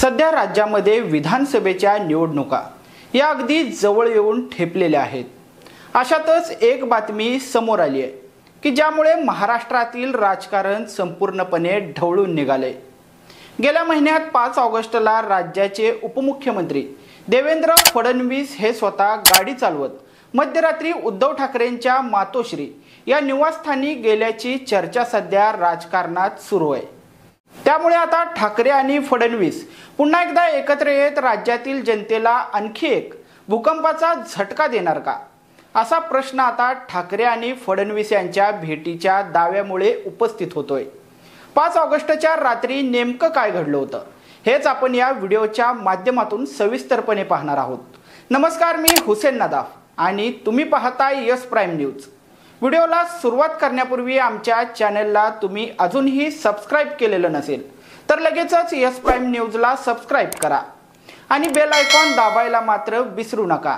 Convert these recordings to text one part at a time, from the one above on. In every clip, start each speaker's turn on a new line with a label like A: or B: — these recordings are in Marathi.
A: सध्या राज्यामध्ये विधानसभेच्या निवडणुका या अगदी जवळ येऊन ठेपलेल्या आहेत। अशातच एक बातमी समोर आली आहे की ज्यामुळे महाराष्ट्रातील राजकारण संपूर्णपणे ढवळून निघाले। गेल्या महिन्यात 5 ऑगस्टला राज्याचे उपमुख्यमंत्री देवेंद्र फडणवीस हे स्वतः गाडी चालवत मध्यरात्री उद्धव ठाकरेंच्या मातोश्री या निवासस्थानी गेल्याची चर्चा सध्या राजकारणात सुरू आहे। त्यामुळे आता ठाकरे आणि फडणवीस पुन्हा एकदा एकत्र येत राज्यातील जनतेला आणखी एक भूकंपाचा झटका देणार का, असा प्रश्न आता ठाकरे आणि फडणवीस यांच्या भेटीच्या दाव्यामुळे उपस्थित होतोय। 5 ऑगस्टच्या रात्री नेमकं काय घडलं होतं हेच आपण या व्हिडिओच्या माध्यमातून सविस्तरपणे पाहणार आहोत। नमस्कार, मी हुसेन नदाफ आणि तुम्ही पाहताय यस प्राईम न्यूज। व्हिडिओला सुरुवात करण्यापूर्वी आमच्या चॅनलला तुम्ही अजूनही सबस्क्राइब केलेलं नसेल तर लगेचच यस प्राईम न्यूजला सबस्क्राइब करा आणि बेल आयकॉन दाबायला मात्र विसरू नका।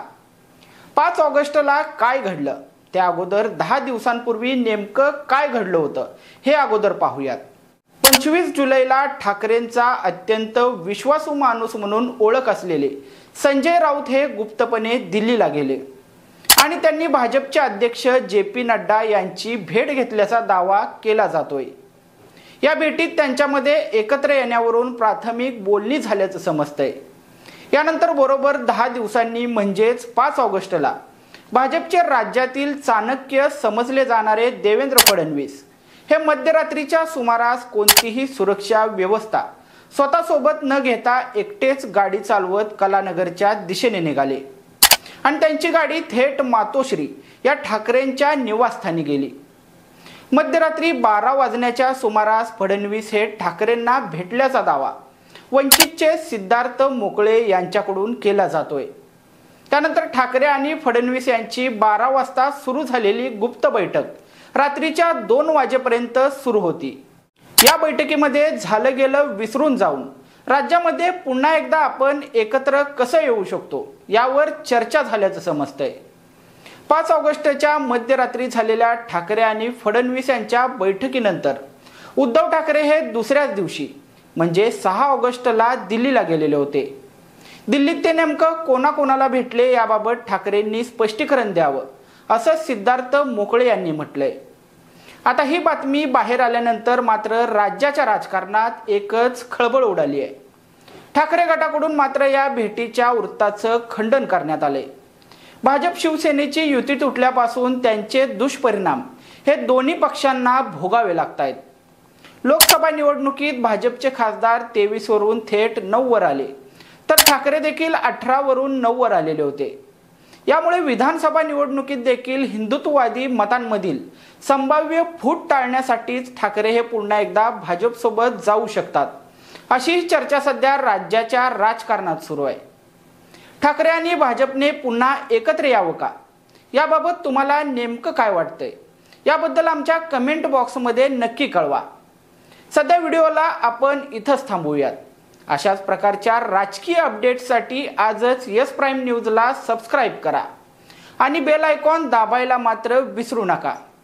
A: 5 ऑगस्टला काय घडलं त्या अगोदर 10 दिवसांपूर्वी नेमकं काय घडलं होतं हे अगोदर पाहूयात। 25 जुलैला ठाकरेंचा अत्यंत विश्वासू माणूस म्हणून ओळख असलेले संजय राऊत हे गुप्तपणे दिल्लीला गेले आणि त्यांनी भाजपचे अध्यक्ष JP नड्डा यांची भेट घेतल्याचा दावा केला जातोय। या भेटीत त्यांच्यामध्ये एकत्र येण्यावरून प्राथमिक बोलणी झाल्याचं समजतंय। यानंतर बरोबर 10 दिवसांनी म्हणजेच 5 ऑगस्टला भाजपचे राज्यातील चाणक्य समजले जाणारे देवेंद्र फडणवीस हे मध्यरात्रीच्या सुमारास कोणतीही सुरक्षा व्यवस्था स्वतःसोबत न घेता एकटेच गाडी चालवत कलानगरच्या दिशेने निघाले आणि त्यांची गाडी थेट मातोश्री या ठाकरेंच्या निवासस्थानी गेली। मध्यरात्री 12 वाजण्याच्या सुमारास फडणवीस हे ठाकरेंना भेटल्याचा दावा वंचितचे सिद्धार्थ मोकळे यांच्याकडून केला जातोय। त्यानंतर ठाकरे आणि फडणवीस यांची 12 वाजता सुरू झालेली गुप्त बैठक रात्रीच्या 2 वाजेपर्यंत सुरू होती। या बैठकीमध्ये झालं गेलं विसरून जाऊन राज्यामध्ये पुन्हा एकदा आपण एकत्र कसं येऊ शकतो यावर चर्चा झाल्याचं समजतंय। 5 ऑगस्टच्या मध्यरात्री झालेल्या ठाकरे आणि फडणवीस यांच्या बैठकीनंतर उद्धव ठाकरे हे दुसऱ्याच दिवशी म्हणजे 6 ऑगस्टला दिल्लीला गेलेले होते। दिल्लीत ते नेमकं कोणाकोणाला भेटले याबाबत ठाकरेंनी स्पष्टीकरण द्यावं असं सिद्धार्थ मोकळे यांनी म्हटलंय। आता ही बातमी बाहेर आल्यानंतर मात्र राज्याच्या राजकारणात एकच खळबळ उडाली आहे। ठाकरे गटाकडून मात्र या भेटीच्या वृत्ताचं खंडन करण्यात आले। भाजप शिवसेनेची युती तुटल्यापासून त्यांचे दुष्परिणाम हे दोन्ही पक्षांना भोगावे लागतायत। लोकसभा निवडणुकीत भाजपचे खासदार 23 वरून थेट 9 वर आले तर ठाकरे देखील 18 वरून 9 वर आलेले होते। यामुळे विधानसभा निवडणुकीत देखील हिंदुत्ववादी मतांमधील संभाव्य फूट टाळण्यासाठीच ठाकरे हे पुन्हा एकदा भाजपसोबत जाऊ शकतात अशी चर्चा सध्या राज्याच्या राजकारणात सुरू आहे। ठाकरे आणि भाजपने पुन्हा एकत्र यावं का याबाबत तुम्हाला नेमकं काय वाटतंय याबद्दल आमच्या कमेंट बॉक्समध्ये नक्की कळवा। सध्या व्हिडिओला आपण इथंच थांबवूयात। अशाच प्रकारच्या राजकीय अपडेट्ससाठी आजच यस प्राईम न्यूजला सबस्क्राइब करा आणि बेल आयकॉन दाबायला मात्र विसरू नका।